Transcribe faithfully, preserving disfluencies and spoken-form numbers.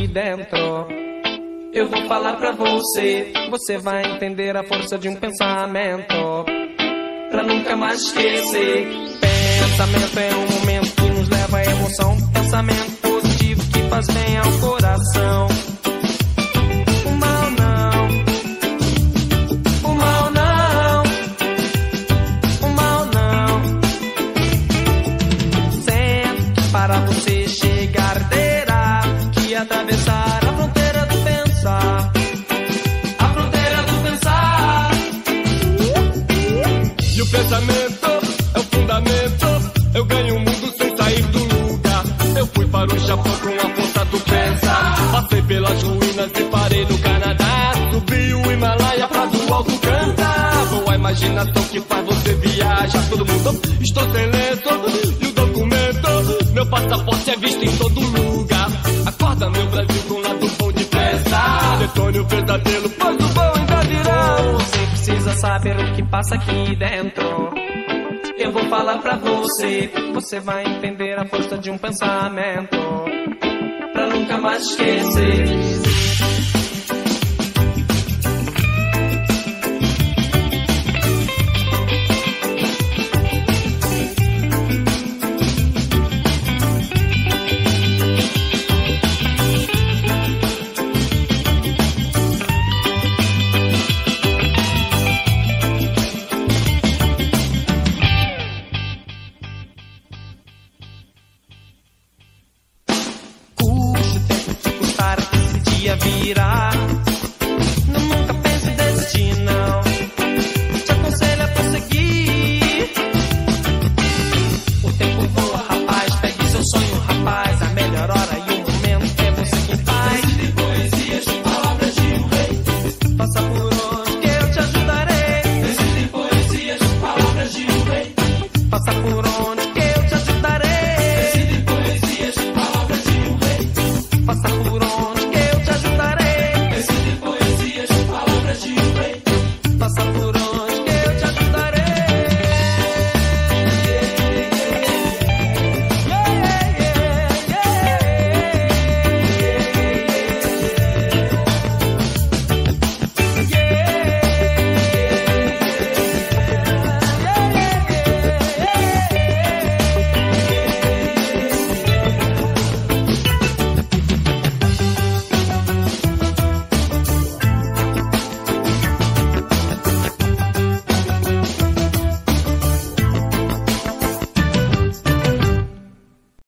dentro. Eu vou falar pra você, você vai entender a força de um pensamento, pra nunca mais esquecer. Pensamento é um momento que nos leva à emoção, pensamento positivo que faz bem ao coração. O mal não, o mal não, o mal não. Sempre que para você chegar terá que atravessar a fronteira do pensar, a fronteira do pensar. E o pensamento é o fundamento. Eu ganho o mundo sem sair do lugar. Eu fui para o Japão com a força do pensar. Passei pelas ruínas e parei no Canadá. Subi o Himalaia pra do alto cantar. Boa imaginação que faz você viajar. Todo mundo, estou sem lenço e o documento. Meu passaporte é visto em todo lugar. Acorda meu Brasil com um lado bom de festa. Detone o pesadelo, pois o bom ainda virá. Você precisa saber o que passa aqui dentro. Eu vou falar pra você, você vai entender a força de um pensamento, pra nunca mais esquecer. Virar